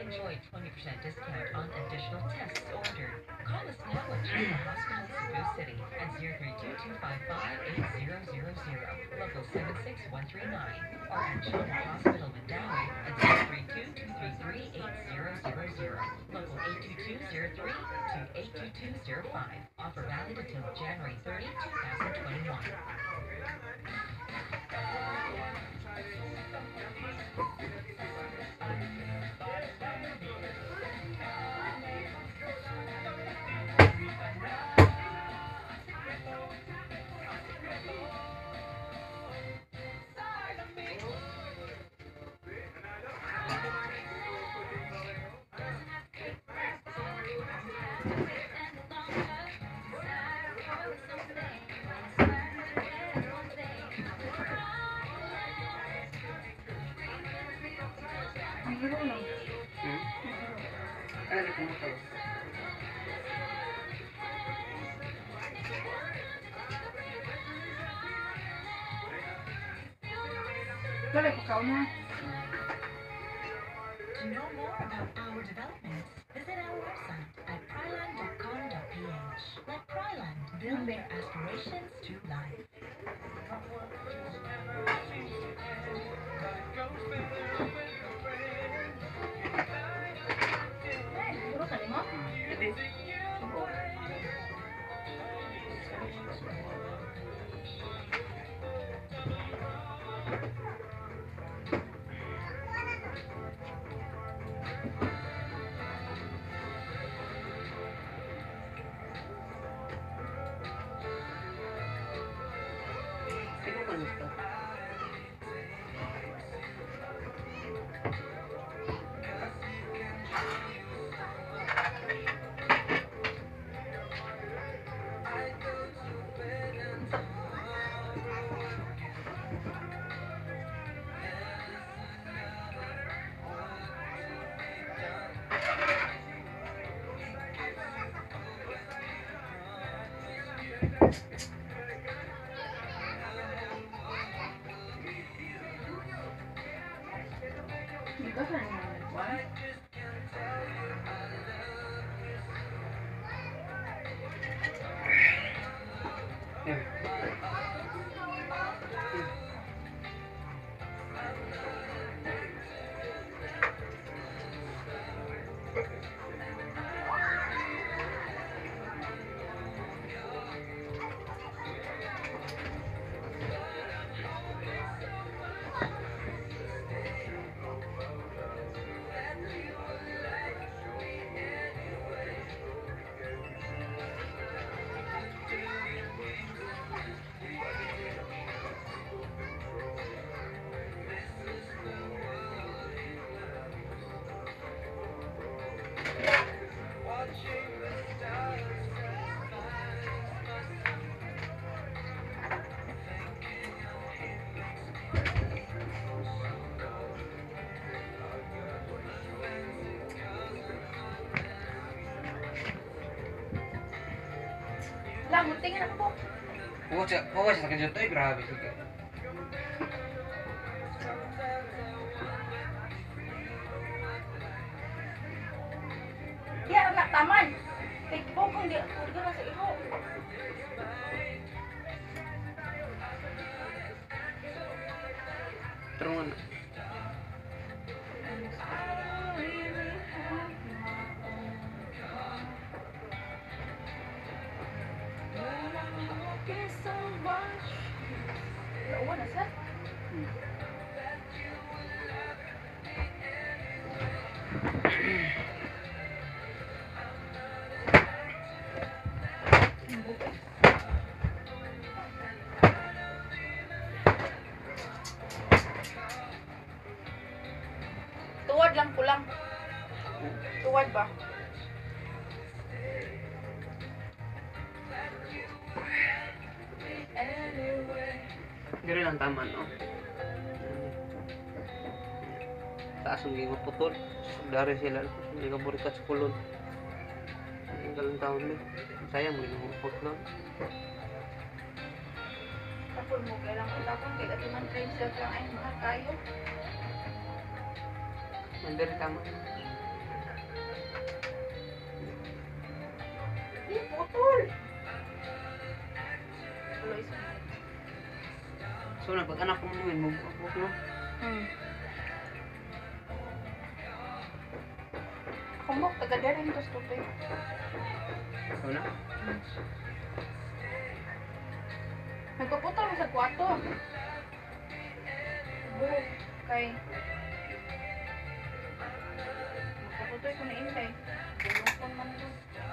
enjoy 20% discount on additional tests ordered. Call us now at Chula Hospital, Cebu City at 032-255-8000, local 76139, or at Chula Hospital, Mandaue at 032-233-8000, local 82203 to 82205. Offer valid until January 30, 2021. Dali ko kau na. To know more about our developments, visit our website at pryland.com.ph. Let Pryland build their aspirations to life. Puro ka mo? Siguro ka nito. Hindi ka saan naman nagkuhan? Yan. Lang, tingin ako po. Huwag siya sa kanya ito. Grabe. Sige. Ya, agak taman. Tikpo kung di ako na sa iho. Terungan. Nauwa na sa? Tuwad lang kulang. Tuwad ba? Diri lang tama, no? Taas ang gingot putol. Dari sila. Hindi ka burikat sa kulon. Ang galang taon mo. Sayang mo ginugupot lang. Tapos mo, kailangan tapon kaya man train sila lang ay mahal kayo. Mandiri tama. Di, putol. Tuloy sa mga. So, napag-anak ko mo yun, bubuk no? Kumbok, taga rin to stupid. So na? Nagpaputol mo sa kwarto. Buhok. Kay. Nagpaputol ko na intay. Buhok man doon.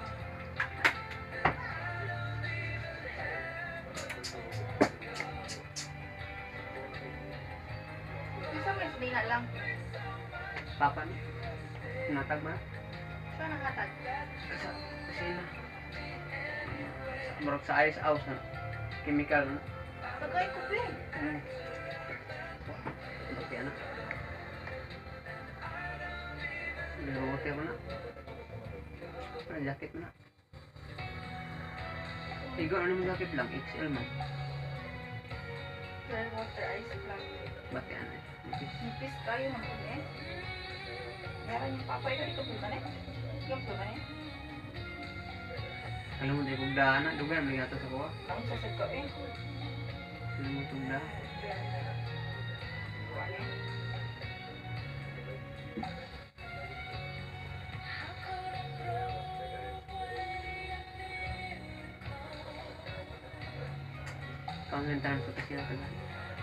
Isa may sabihin lang. Papa ni? Natag ba? Siya nakatag. Kasi na. Marag sa ice house na. Chemical na. Tagay ko ba? Bakit na? Niluti mo na. Jacket mo na. Ikaw ano mo jacket lang? XL man. Dry water ice lang. Bakit na? Nipis tayo ng kundi eh. Meron yung papa ito dito bukan eh. Yung bukan eh. Alam mo, di kong na. Dugan, may gato sa kuha. Ang sasad ko eh. Alam mo itong da. Wala eh. Pangantaran sa kasi na taga.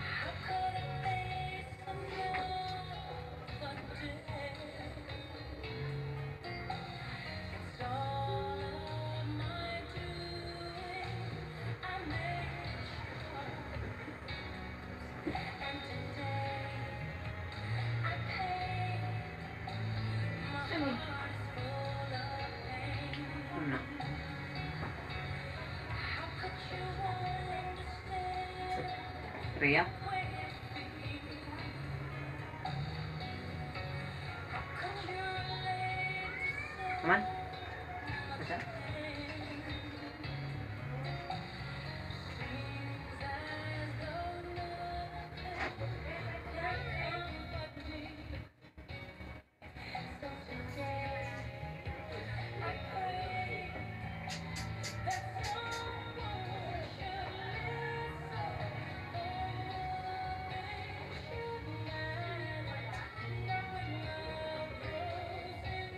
Ano? Rhea? Aman? Asa?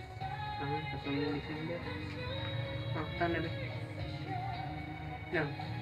Kasama yung December. Ah, saan na ba? Yan.